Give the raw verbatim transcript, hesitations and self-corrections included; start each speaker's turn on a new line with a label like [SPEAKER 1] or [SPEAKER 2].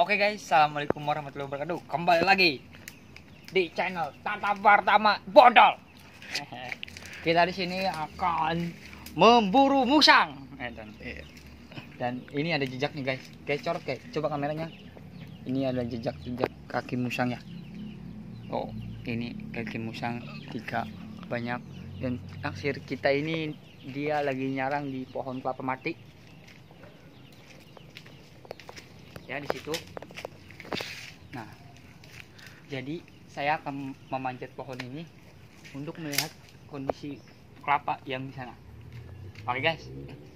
[SPEAKER 1] Oke guys, assalamualaikum warahmatullahi wabarakatuh. Kembali lagi di channel Tata Pertama Bondol. Kita di sini akan memburu musang. Dan, dan ini ada jejak nih guys. Guys, corot guys. Coba kameranya. Ini ada jejak-jejak kaki musang ya. Oh, ini kaki musang tiga banyak. Dan naksir kita ini dia lagi nyarang di pohon kelapa mati. Ya di situ. Nah, jadi saya akan memanjat pohon ini untuk melihat kondisi kelapa yang di sana. Oke guys,